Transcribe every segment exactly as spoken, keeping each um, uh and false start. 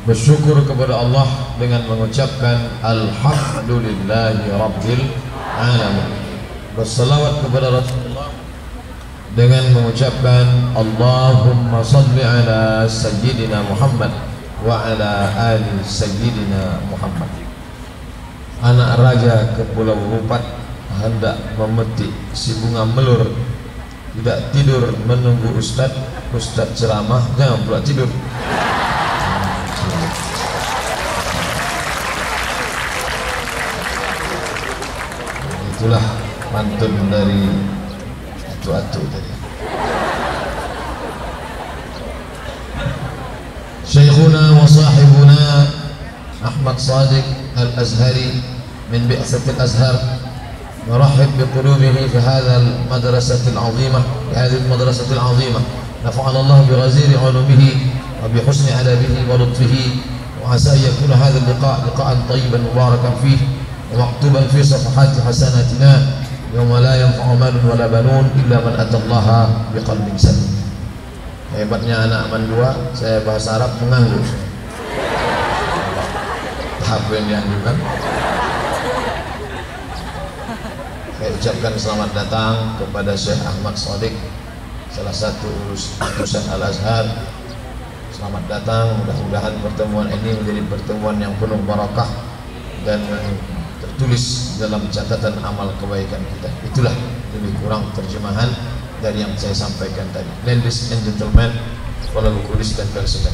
bersyukur kepada Allah dengan mengucapkan alhamdulillahi rabbil alamin, berselawat kepada Rasulullah dengan mengucapkan Allahumma salli ala sayyidina Muhammad wa ala ali sayyidina Muhammad. Anak raja ke Pulau Rupat hendak memetik si bunga melur, tidak tidur menunggu ustaz. Ustaz ceramah jangan pula tidur. Itulah pantun dari atu-atu tadi. Syekhuna wa sahibuna Ahmad Sadiq Al-Azhari min Bi'satil Azhar نرحب بقلوبه في هذا المدرسة العظيمة في هذه المدرسة العظيمة نفعنا الله بغزير علومه وبحسن أدبه ولطفه وعسى أن يكون هذا اللقاء لقاء طيبا مباركا فيه ومكتوبا في صفحات حسناتنا يوم لا ينفع مال ولا بنون إلا من أتى الله بقلب سليم. Hebatnya anak aman dua, saya bahasa Arab menganggur. Tahap yang dianjurkan. Saya ucapkan selamat datang kepada Syekh Ahmad Sadiq, salah satu utusan Al-Azhar. Selamat datang, mudah-mudahan pertemuan ini menjadi pertemuan yang penuh barakah dan tertulis dalam catatan amal kebaikan kita. Itulah lebih kurang terjemahan dari yang saya sampaikan tadi. Ladies and gentlemen, para kulis dan persidan,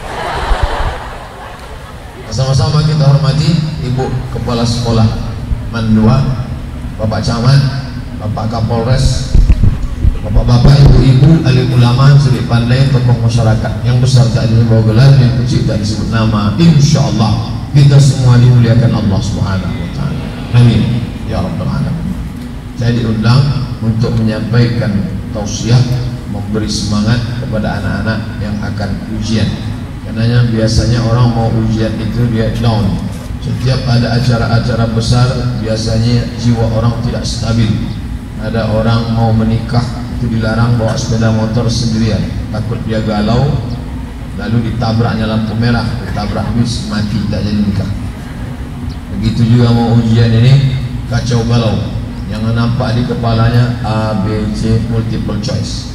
sama-sama kita hormati Ibu Kepala Sekolah Mandua, Bapak Camat, Bapak Kapolres, Bapak-bapak, ibu-ibu, alim ulama, suri pandai, tokoh masyarakat yang besar tak dibawa gelar, yang kecil tak disebut nama. Insya Allah kita semua dimuliakan Allah Subhanahu Wa Taala. Amin ya Rabbal Alamin. Saya diundang untuk menyampaikan tausiah, memberi semangat kepada anak-anak yang akan ujian. Karena biasanya orang mau ujian itu dia down. Setiap ada acara-acara besar biasanya jiwa orang tidak stabil. Ada orang mau menikah itu dilarang bawa sepeda motor sendirian, takut dia galau lalu ditabraknya lampu merah, ditabrak bis, mati, tak jadi nikah. Begitu juga mau ujian ini kacau balau, yang nampak di kepalanya A, B, C, multiple choice.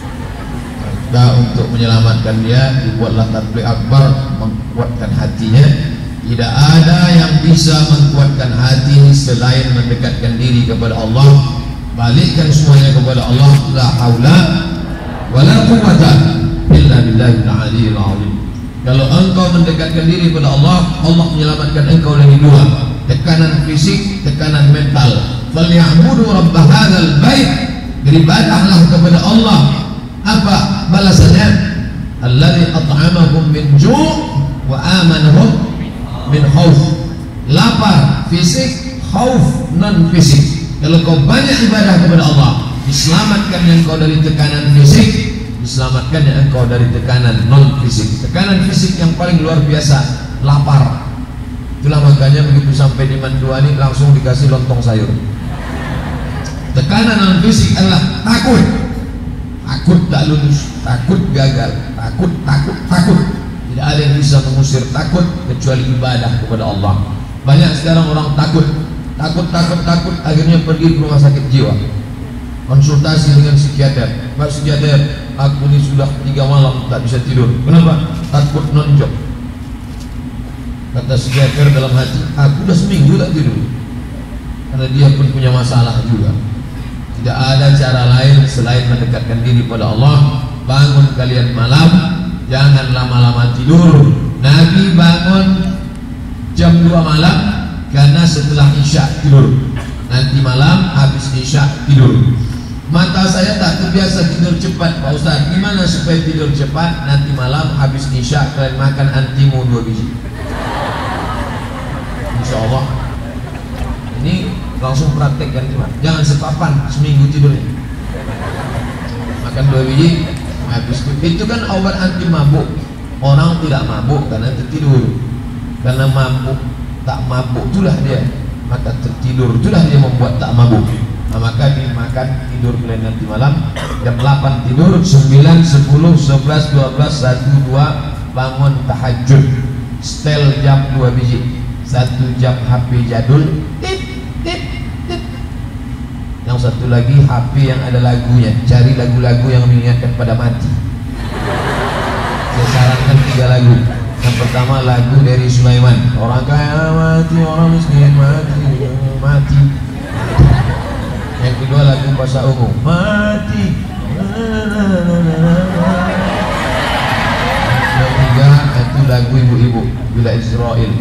Maka untuk menyelamatkan dia dibuatlah tatbik akbar, menguatkan hatinya. Tidak ada yang bisa menguatkan hati selain mendekatkan diri kepada Allah. Balikkan semuanya kepada Allah. La haula wala quwwata illa billahil aliyyil azim. Kalau engkau mendekatkan diri kepada Allah, Allah menyelamatkan engkau dari dua, tekanan fisik, tekanan mental. Falyabudu rabb hadzal bait, beribadahlah kepada Allah. Apa balasannya? Alladzi at'amahum min ju' wa amanahum min khauf. Lapar fisik, khauf non fisik. Kalau kau banyak ibadah kepada Allah, diselamatkan engkau dari tekanan fisik, diselamatkan engkau dari tekanan non fisik. Tekanan fisik yang paling luar biasa, lapar. Itulah makanya begitu sampai di Mandua ini langsung dikasih lontong sayur. Tekanan non fisik adalah takut, takut tak lulus, takut gagal, takut, takut, takut. Tidak ada yang bisa mengusir takut kecuali ibadah kepada Allah. Banyak sekarang orang takut, takut, takut, takut, akhirnya pergi ke rumah sakit jiwa, konsultasi dengan psikiater. Pak psikiater, aku ini sudah tiga malam tak bisa tidur. Kenapa? Takut nonjok. Kata psikiater dalam hati, aku sudah seminggu tak tidur. Karena dia pun punya masalah juga. Tidak ada cara lain selain mendekatkan diri pada Allah. Bangun kalian malam, jangan lama-lama tidur. Nabi bangun jam dua malam karena setelah isya tidur. Nanti malam habis isya tidur. Mata saya tak terbiasa tidur cepat, Pak Ustaz. Gimana supaya tidur cepat? Nanti malam habis isya kalian makan antimu dua biji. Insya Allah. Ini langsung praktekkan cuma. Jangan sepapan seminggu tidurnya. Makan dua biji habis. Itu kan obat anti mabuk. Orang tidak mabuk karena tertidur. Karena mabuk, tak mabuk itulah dia, maka tertidur itulah dia membuat tak mabuk. Nah, maka dimakan tidur kalian nanti malam jam delapan tidur, sembilan, sepuluh, sebelas, dua belas, satu, dua bangun tahajud. setel jam dua biji, satu jam H P jadul, tit, tit, tit. Yang satu lagi H P yang ada lagunya, cari lagu-lagu yang mengingatkan pada mati. Saya sarankan tiga lagu. Yang pertama lagu dari Sulaiman, orang kaya mati, orang miskin mati, mati. Yang kedua lagu bahasa umum, mati. Yang ketiga itu lagu ibu-ibu, bila Israel.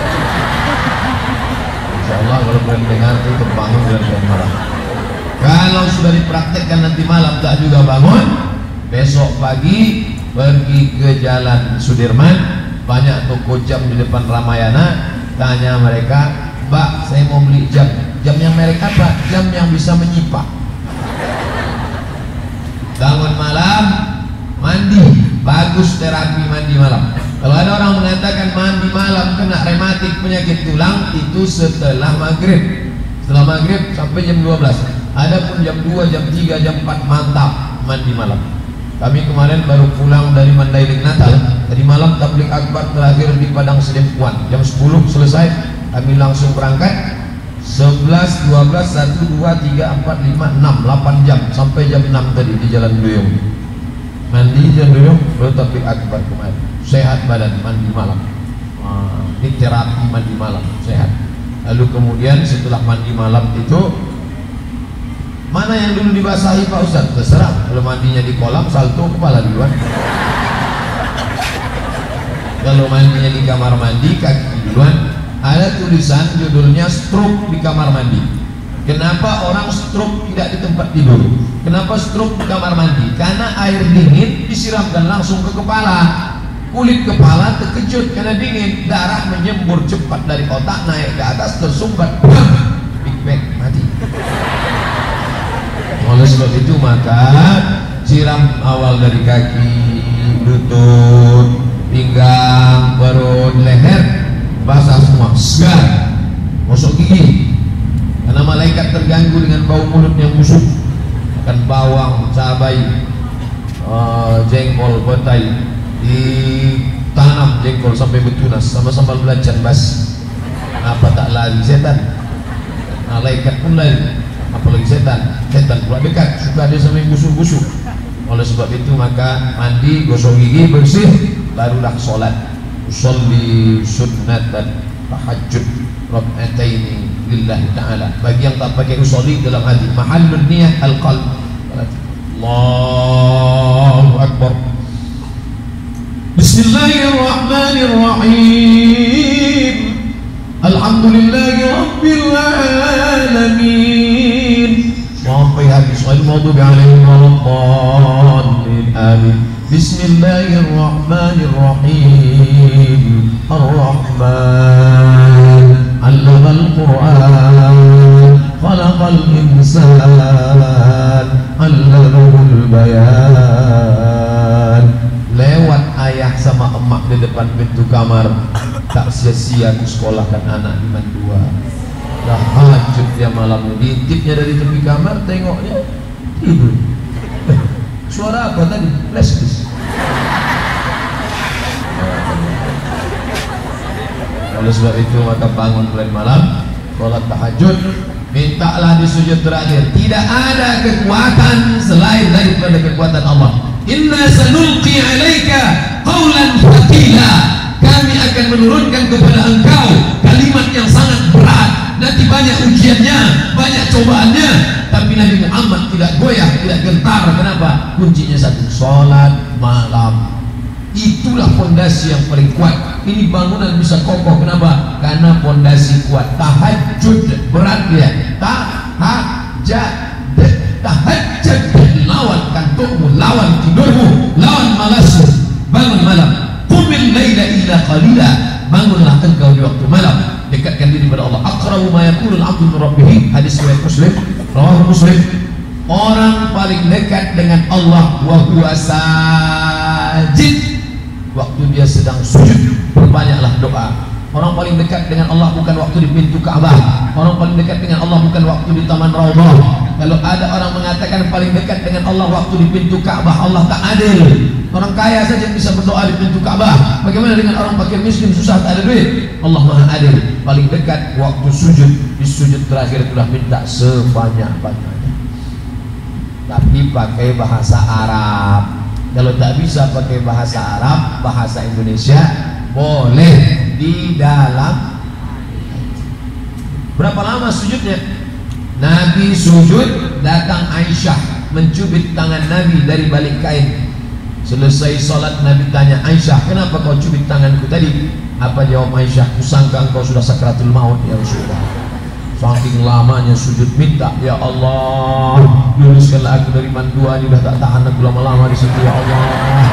Insya Allah kalau kalian dengar itu terbangun dan kalian marah. Kalau sudah dipraktekkan nanti malam tak juga bangun, besok pagi pergi ke Jalan Sudirman, banyak toko jam di depan Ramayana, tanya mereka, Mbak saya mau beli jam. Jam yang merek apa? Jam yang bisa menyipak. Bangun malam, mandi, bagus terapi mandi malam. Kalau ada orang mengatakan mandi malam kena rematik penyakit tulang, itu setelah maghrib. Setelah maghrib sampai jam dua belas. Adapun jam dua, jam tiga, jam empat mantap mandi malam. Kami kemarin baru pulang dari Mandailing Natal. Tadi malam tabligh akbar terakhir di Padang Sedempuan. Jam sepuluh selesai, kami langsung berangkat. Sebelas, dua belas, satu, dua, tiga, empat, lima, enam, delapan jam sampai jam enam tadi di Jalan Duyung. Mandi Jalan Duyung, baru tabligh akbar kemarin. Sehat badan, mandi malam. Wah, ini terapi mandi malam, sehat. Lalu kemudian setelah mandi malam itu, mana yang dulu dibasahi Pak Ustaz? Terserah. Kalau mandinya di kolam, salto kepala duluan. Kalau mandinya di kamar mandi, kaki duluan. Ada tulisan judulnya stroke di kamar mandi. Kenapa orang stroke tidak di tempat tidur? Kenapa stroke di kamar mandi? Karena air dingin disiramkan langsung ke kepala. Kulit kepala terkejut karena dingin, darah menyembur cepat dari otak naik ke atas, tersumbat, Big Bang, mati. Oleh sebab itu maka siram awal dari kaki, lutut, pinggang, perut, leher, basah semua, segar, gosok gigi. Karena malaikat terganggu dengan bau mulut yang busuk. Makan bawang, cabai, uh, jengkol, petai, ditanam jengkol sampai betunas sama sambal belacan bas. Apa tak lari setan? Malaikat pun lari, apalagi setan. Setan pula dekat, suka dia sampai busuk-busuk. Oleh sebab itu maka mandi, gosok gigi, bersih, barulah sholat. Usolli sunnatan tahajud rak'ataini lillahi ta'ala. Bagi yang tak pakai usolli dalam hati, mahallun niyah al-qalb. Allahu Akbar. Bismillahirrahmanirrahim. Alhamdulillahi rabbil alamin. Sampai habis. Al-maghdubi alaihim waladdallin. Amin. Bismillahirrahmanirrahim. Ar-Rahman 'allamal Qur'an, khalaqal insan, 'allamahul bayan. Lewat ayah sama emak di depan pintu kamar, tak sia-sia aku sekolahkan anak di Mandua. Tahajud dia malam ini, intipnya dari tepi kamar, tengoknya tidur. Suara apa tadi? Flash. Oleh sebab itu maka bangun bulan malam, sholat tahajud, mintalah di sujud terakhir. Tidak ada kekuatan selain daripada kekuatan Allah. Inna sanulqi 'alaika qawlan thaqila. Kami akan menurunkan kepada engkau kalimat yang sangat berat. Nanti banyak ujiannya, banyak cobaannya, tapi Nabi Muhammad tidak goyah, tidak gentar. Kenapa? Kuncinya satu, sholat malam. Itulah fondasi yang paling kuat. Ini bangunan bisa kokoh. Kenapa? Karena fondasi kuat. Tahajud berat dia. Tahajud, tahajud, lawan kantukmu, lawan tidurmu, lawan malasmu. Bangun malam. Qumil laila illa qalila. Bangunlah engkau di waktu malam. Dekatkan diri pada Allah. Aqrabu ma yaqulul 'abdu min rabbih. Hadis riwayat Muslim. Rawahu Muslim. Orang paling dekat dengan Allah wa huwa sajid, waktu dia sedang sujud, berbanyaklah doa. Orang paling dekat dengan Allah bukan waktu di pintu Ka'bah. Orang paling dekat dengan Allah bukan waktu di Taman Raudhah. Kalau ada orang mengatakan paling dekat dengan Allah waktu di pintu Ka'bah, Allah tak adil. Orang kaya saja yang bisa berdoa di pintu Ka'bah. Bagaimana dengan orang fakir miskin susah tak ada duit? Allah Maha Adil. Paling dekat waktu sujud, di sujud terakhir sudah minta sebanyak-banyaknya. Tapi pakai bahasa Arab. Kalau tak bisa pakai bahasa Arab, bahasa Indonesia boleh. Di dalam berapa lama sujudnya? Nabi sujud, datang Aisyah mencubit tangan Nabi dari balik kain. Selesai sholat, Nabi tanya Aisyah, kenapa kau cubit tanganku tadi? Apa jawab Aisyah? Kusangka engkau sudah sakratul maut ya Rasulullah. Saking lamanya sujud minta, ya Allah, luluskanlah aku dari mandua ini, udah tak tahan aku lama-lama di situ ya Allah.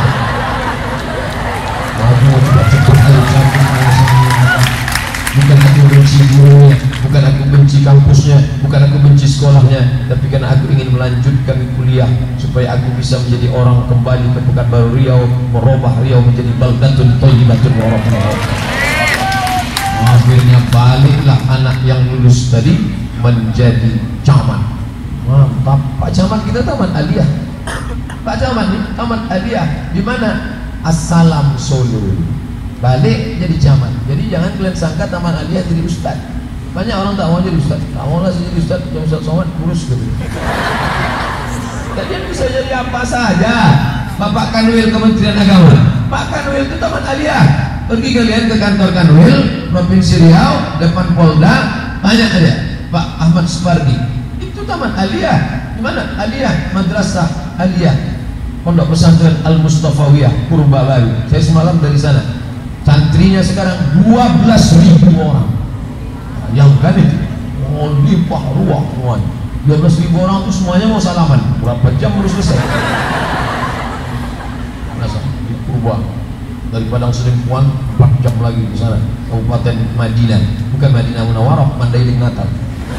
Aku cepat-cepat ayo campur. Bukan aku benci gurunya, bukan aku benci kampusnya, bukan aku benci sekolahnya, tapi karena aku ingin melanjutkan kuliah supaya aku bisa menjadi orang kembali ke Pekanbaru Riau, merubah Riau menjadi baldatun thayyibatun warahmatullahi wabarakatuh. Akhirnya baliklah anak yang lulus tadi menjadi camat. Mantap, Pak Camat kita tamat aliyah. Pak Camat nih tamat aliyah di mana? Assalam Solo. Balik jadi camat. Jadi jangan kalian sangka taman aliyah jadi ustad. Banyak orang tak mau jadi ustad. Tak mau lah jadi ustad, yang Ustaz Somad kurus gitu. Kalian bisa jadi apa saja. Bapak Kanwil Kementerian Agama, Pak Kanwil itu taman aliyah. Pergi kalian ke kantor Kanwil Provinsi Riau, depan Polda, tanya aja Pak Ahmad Supardi, itu taman aliyah. Di mana? Aliyah, Madrasah Aliyah Pondok Pesantren Al-Mustafawiyah Purbabaru. Saya semalam dari sana. Santrinya sekarang dua belas ribu orang. Yang kan itu mau limpah ruah semuanya. dua belas ribu orang itu semuanya mau salaman. Berapa jam harus selesai? Masa di Purba dari Padang Selimpuan empat jam lagi di sana. Kabupaten Madinah, bukan Madinah Munawwarah, Mandailing Natal.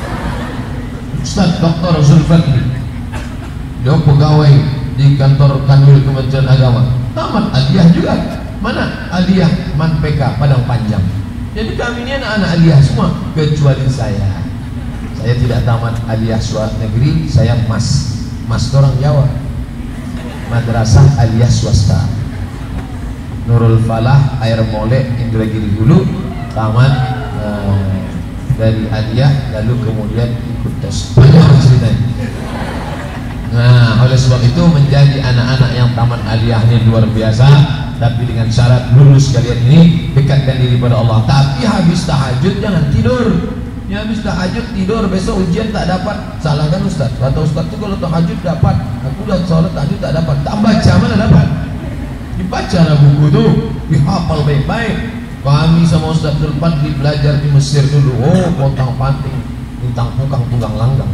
Ustaz Doktor Zulfadli, dia pegawai di kantor Kanwil Kementerian Agama, tamat aliyah juga. Mana? Aliyah Man P K Padang Panjang. Jadi kami ini anak-anak aliyah semua kecuali saya. Saya tidak tamat aliyah swasta negeri, saya mas mas orang Jawa, Madrasah Aliyah Swasta Nurul Falah Air Molek Indragiri Hulu, tamat uh, dari aliyah lalu kemudian ikut tes. Banyak ceritanya. Nah, oleh sebab itu menjadi anak-anak yang taman aliyah ini luar biasa, tapi dengan syarat lulus kalian ini dekatkan diri pada Allah. Tapi habis tahajud jangan tidur. Ya habis tahajud tidur, besok ujian tak dapat, salahkan Ustaz. Kata Ustaz itu kalau tahajud dapat, aku udah sholat tahajud tak dapat. Tak baca mana dapat? Dibaca lah buku itu, dihafal baik-baik. Kami sama Ustaz Zulfadli belajar di Mesir dulu. Oh, pontang panting, bintang pukang tunggang langgang.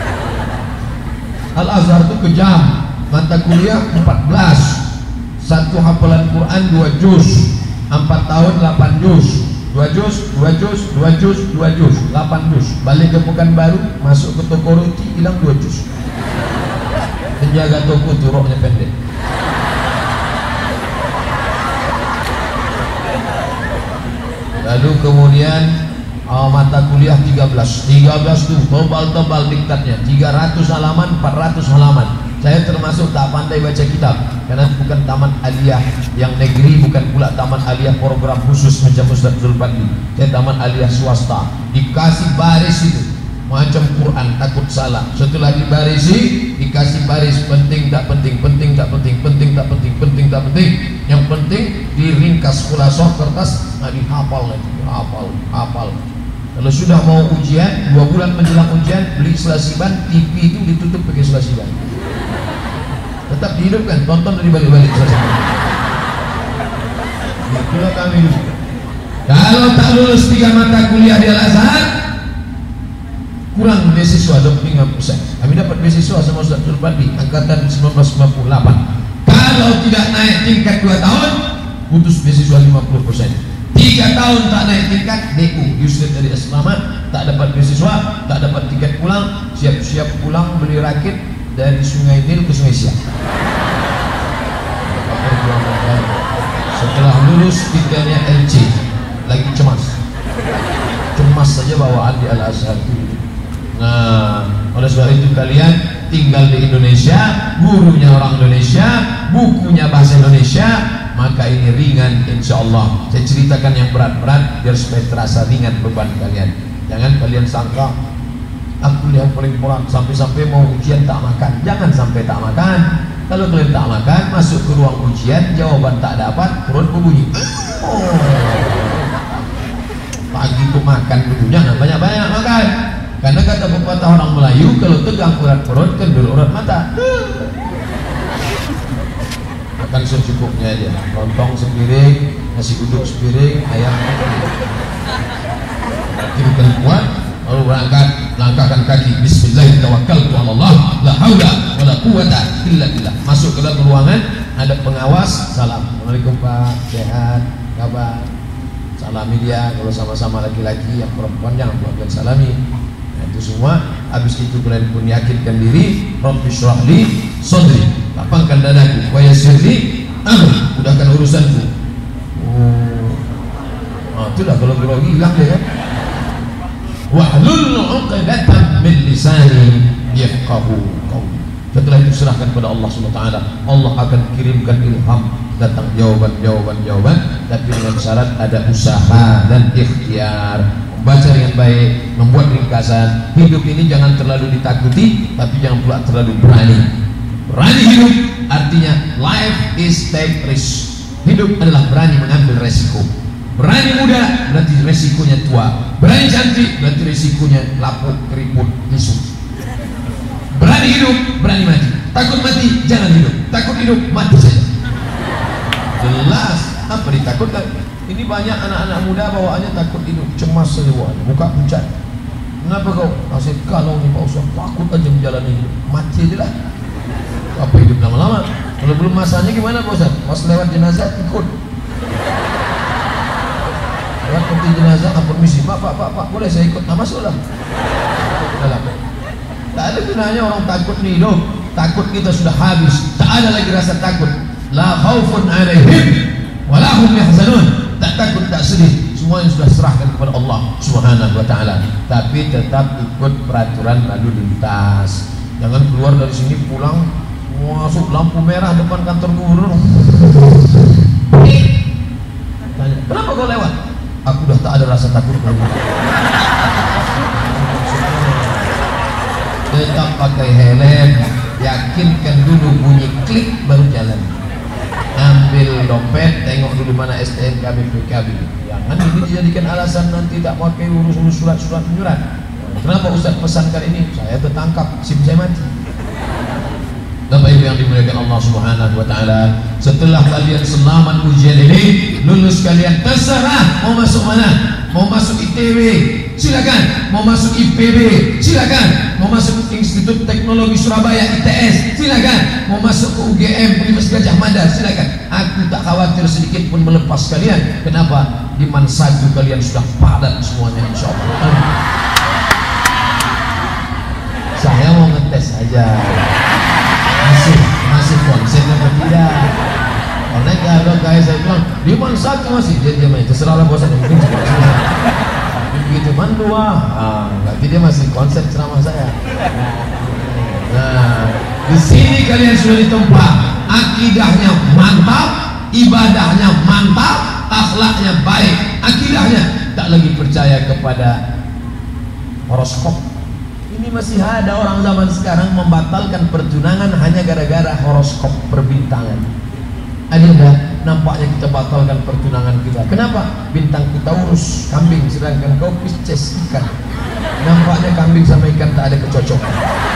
Al-Azhar itu kejam. Mata kuliah empat belas, satu hafalan Quran dua juz, empat tahun delapan juz, dua juz, dua juz, dua juz, dua juz, delapan juz. Balik ke Pekanbaru, masuk ke toko roti, hilang dua juz. Penjaga toko itu roknya pendek. Lalu kemudian oh, mata kuliah tiga belas, tiga belas tuh tebal-tebal diktatnya, tiga ratus halaman, empat ratus halaman. Saya termasuk tak pandai baca kitab karena bukan taman aliyah yang negeri, bukan pula taman aliyah program khusus macam Ustaz Zulfadli. Saya taman aliyah swasta. Dikasih baris itu macam Quran, takut salah. Setelah dibarisi dikasih baris penting tak penting, penting tak penting, penting tak penting, penting tak penting. Yang penting diringkas khulasah kertas, nah dihafal lagi, hafal, hafal. Kalau sudah mau ujian, dua bulan menjelang ujian beli selasiban, T V itu ditutup pakai selasiban. Tetap dihidupkan, tonton dari balik-balik selasiban. Itulah kami dulu. Kalau tak lulus tiga mata kuliah di Al-Azhar, kurang beasiswa dua puluh lima persen. Kami dapat beasiswa sama Ustaz Zulfadli angkatan seribu sembilan ratus sembilan puluh delapan. Kalau tidak naik tingkat dua tahun, putus beasiswa lima puluh persen. Tiga tahun tak naik tingkat, D U Yusuf dari Selamat, tak dapat beasiswa, tak dapat tiket pulang, siap-siap pulang beli rakit dari Sungai Nil ke Sungai Siak. Setelah lulus tiketnya L C, lagi cemas. Cemas saja bawaan di Al-Azhar itu. Nah, oleh sebab itu kalian tinggal di Indonesia, gurunya orang Indonesia, bukunya bahasa Indonesia, maka ini ringan insya Allah. Saya ceritakan yang berat-berat biar supaya terasa ringan beban kalian. Jangan kalian sangka aku yang paling berat sampai-sampai mau ujian tak makan. Jangan sampai tak makan. Kalau kalian tak makan, masuk ke ruang ujian, jawaban tak dapat, perut berbunyi. Oh. Pagi itu makan dulu, jangan banyak-banyak makan. Karena kata pepatah orang Melayu, kalau tegang urat perut, kendur urat mata. Makan secukupnya aja, lontong sepiring, nasi uduk sepiring, ayam. Kita kuat, lalu berangkat, langkahkan kaki. Bismillah, tawakkaltu ala Allah, la haula wala quwata illa billah. Masuk ke dalam ruangan, ada pengawas, salam. Assalamualaikum Pak, sehat, kabar? Salami dia. Kalau sama-sama laki-laki, yang perempuan jangan buat salami. Nah, itu semua. Habis itu kalian pun yakinkan diri. Rabbi shrah li sadri, lapangkan dadaku. Wa yassir li amri, mudahkan urusanku. Oh, nah, itulah kalau grogi hilang dia kan. Wahlul 'uqdatam min lisani yafqahu qawli. Setelah itu serahkan kepada Allah subhanahu wa taala. Allah akan kirimkan ilham, datang jawaban-jawaban jawaban, tapi dengan syarat ada usaha dan ikhtiar. Membaca dengan baik, membuat ringkasan. Hidup ini jangan terlalu ditakuti, tapi jangan pula terlalu berani. Berani hidup artinya life is take risk. Hidup adalah berani mengambil resiko. Berani muda berarti resikonya tua. Berani cantik berarti resikonya lapuk, keriput, bisu. Berani hidup, berani mati. Takut mati, jangan hidup. Takut hidup, mati saja. Jelas, apa ditakutkan? Ini banyak anak-anak muda bawaannya takut hidup, cemas saja bawaannya, muka pucat. Kenapa kau? Masih kalau nih Pak Ustaz, takut aja menjalani hidup, mati aja lah. Apa hidup lama-lama? Kalau belum masanya gimana Pak Ustaz? Pas lewat jenazah ikut. Lewat peti jenazah, ah, permisi, Pak, Pak, Pak, Pak, boleh saya ikut? Nah, masuklah. Dalam. Tak ada gunanya orang takut nih hidup. Takut kita sudah habis, tak ada lagi rasa takut. La khaufun alaihim wa la hum yahzanun. Tak takut, tak sedih, semuanya sudah serahkan kepada Allah Subhanahu wa taala. Tapi tetap ikut peraturan lalu lintas. Jangan keluar dari sini pulang masuk lampu merah depan kantor gubernur. Tanya, kenapa kau lewat? Aku dah tak ada rasa takut lagi. Tetap pakai helm, yakinkan dulu bunyi klik baru jalan. Ambil dompet, tengok dulu mana S T N K B P K B. Jangan ini dijadikan alasan nanti tak pakai urus-urus surat-surat menyurat. Kenapa Ustaz pesankan ini? Saya tertangkap, SIM saya mati. Bapak Ibu yang dimuliakan Allah Subhanahu wa taala, setelah kalian selamat ujian ini, lulus kalian terserah mau masuk mana. Mau masuk I T W, silakan. Mau masuk I P B, silakan. Mau masuk Institut Teknologi Surabaya I T S, silakan. Mau masuk ke U G M Universitas Gajah Mada, silakan. Aku tak khawatir sedikit pun melepas kalian. Kenapa? Di Mansaju kalian sudah padat semuanya insyaallah. Saya mau ngetes aja. Masih, masih konsen atau tidak? Karena kalau kayak saya bilang di Mansaju masih dia dia main terserahlah bosan mungkin begitu man dua, ah, berarti dia masih konsep ceramah saya. Nah, di sini kalian sudah ditempa, akidahnya mantap, ibadahnya mantap, akhlaknya baik, akidahnya tak lagi percaya kepada horoskop. Ini masih ada orang zaman sekarang membatalkan pertunangan hanya gara-gara horoskop perbintangan. Adinda, nampaknya kita batalkan pertunangan kita. Kenapa? Bintangku Taurus, kambing, sedangkan kau Pisces, ikan. Nampaknya kambing sama ikan tak ada kecocokan.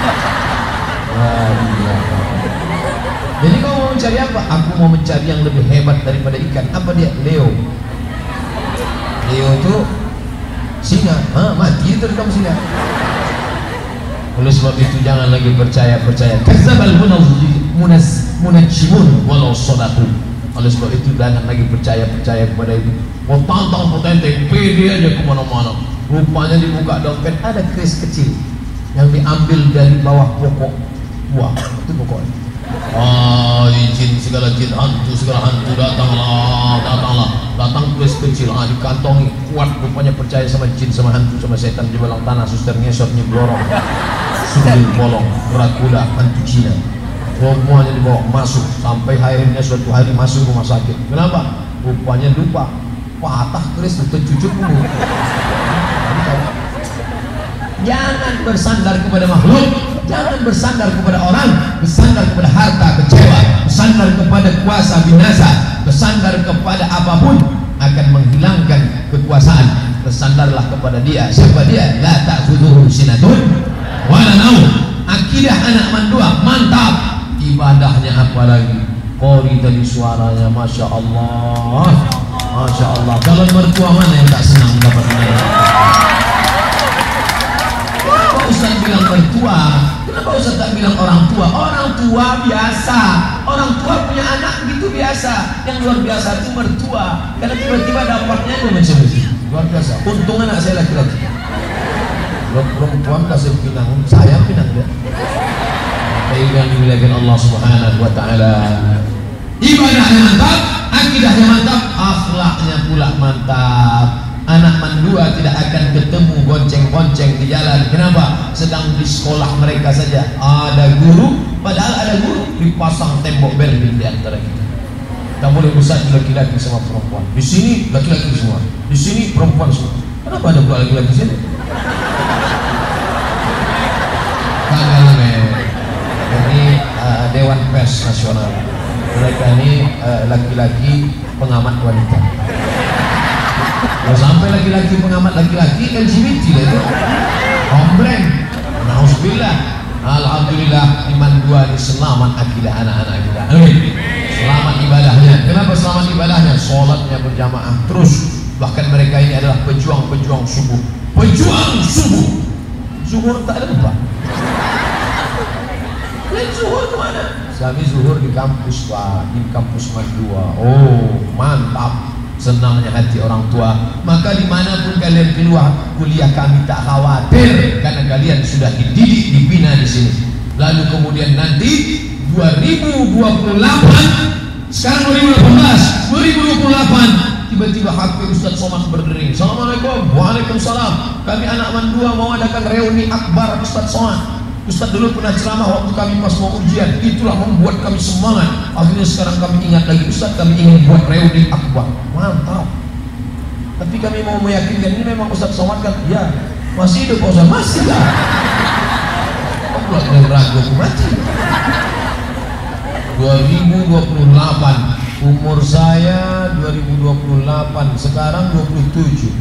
Jadi kau mau mencari apa? Aku mau mencari yang lebih hebat daripada ikan. Apa dia? Leo. Leo itu singa. Ah, mati itu kamu singa. Oleh sebab itu jangan lagi percaya-percaya. Kadzdzabal munas munajjimun walau shadaqu. Oleh sebab itu jangan lagi percaya-percaya kepada itu. Mau tantang potente, pede aja kemana-mana. Rupanya dibuka dompet ada kris kecil yang diambil dari bawah pokok buah. Itu pokoknya. Ah, jin segala jin hantu segala hantu datanglah, datanglah, datang tulis kecil, ah dikantongi, kuat rupanya percaya sama jin, sama hantu, sama setan di bawah tanah, suster ngesot nyeblorong, sundul bolong, Dracula, hantu Cina, semuanya dibawa masuk sampai akhirnya suatu hari masuk rumah sakit. Kenapa? Rupanya lupa patah keris tercucuk dulu. Jangan bersandar kepada makhluk, jangan bersandar kepada orang, bersandar kepada harta kecewa, bersandar kepada kuasa binasa, bersandar kepada apapun akan menghilangkan kekuasaan. Bersandarlah kepada dia. Siapa dia? La ta'khudhuhu sinatun wa la naum. Akidah anak mandua mantap. Ibadahnya apa lagi? Qori tadi suaranya, masya Allah, masya Allah. Calon mertua mana yang tak senang dapat anak? Kenapa Ustaz bilang mertua? Kenapa Ustaz tak bilang orang tua? Orang tua biasa, orang tua punya anak gitu biasa. Yang luar biasa itu mertua, karena tiba-tiba dapatnya itu macam itu. Luar biasa. Untung anak saya laki-laki. Kalau perempuan kasih pinang, saya pinang dia. Yang dimuliakan Allah Subhanahu wa taala. Ibadahnya mantap, akidahnya mantap, akhlaknya pula mantap. Anak mandua tidak akan ketemu bonceng-bonceng di jalan. Kenapa? Sedang di sekolah mereka saja ada guru, padahal ada guru dipasang tembok Berlin di antara kita. Tak boleh bersatu laki-laki sama perempuan. Di sini laki-laki semua, di sini perempuan semua. Kenapa ada pula laki-laki sini? Kagak men. Ini uh, Dewan Pers Nasional. Mereka ini laki-laki uh, pengamat wanita. Kalau sampai laki-laki pengamat laki-laki L G B T lah itu. Komplain. Nauzubillah. Alhamdulillah iman dua ini selamat akidah anak-anak kita. Amin. Selamat ibadahnya. Kenapa selamat ibadahnya? Sholatnya berjamaah terus. Bahkan mereka ini adalah pejuang-pejuang subuh. Pejuang subuh. Zuhur tak ada lupa. Lain zuhur kemana? Kami zuhur di kampus Pak, di kampus Mandua. Oh mantap, senangnya hati orang tua. Maka dimanapun kalian keluar kuliah kami tak khawatir, karena kalian sudah dididik, dibina di sini. Lalu kemudian nanti dua ribu dua puluh delapan, sekarang dua ribu delapan belas, dua ribu dua puluh delapan, tiba-tiba H P Ustaz Somad berdering. Assalamualaikum. Waalaikumsalam. Kami anak Mandua mau adakan reuni akbar Ustaz Somad. Ustaz dulu pernah ceramah waktu kami pas mau ujian, itulah membuat kami semangat. Akhirnya sekarang kami ingat lagi, Ustaz kami ingin buat reuni akbar. Mantap. Tapi kami mau meyakinkan ini memang Ustaz Somad kan? Ya, masih hidup Ustaz, masih lah. Kok pula kalian ragu aku mati? dua ribu dua puluh delapan, umur saya dua ribu dua puluh delapan, sekarang dua puluh tujuh.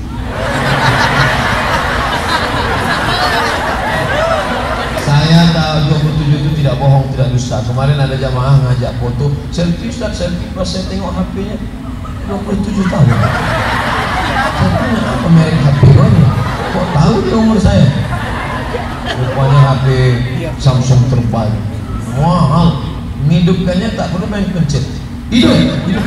Saya tahu dua puluh tujuh itu tidak bohong, tidak dusta. Kemarin ada jamaah ngajak foto selfie Ustaz, selfie pas saya tengok H P-nya dua puluh tujuh tahun. Saya tanya apa merek H P-nya? Kok tahu dia umur saya? Rupanya H P Samsung terbaik, mahal. Menghidupkannya tak perlu main pencet. Hidup, hidup.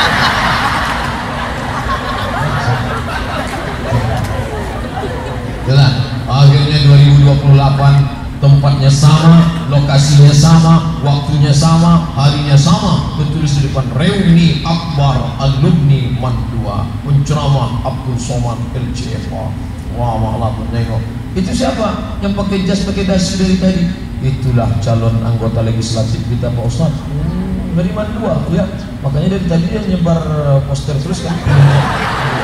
Jelas. Akhirnya dua ribu dua puluh delapan, tempatnya sama, lokasinya sama, waktunya sama, harinya sama. Tertulis di depan reuni akbar alumni Mandua, penceramah Abdul Somad L C F A. Wah, malah menengok. Itu siapa? Yang pakai jas, pakai dasi dari tadi? Itulah calon anggota legislatif kita Pak Ustaz. Hmm, dari Mandua, lihat. Makanya dari tadi dia nyebar poster terus kan.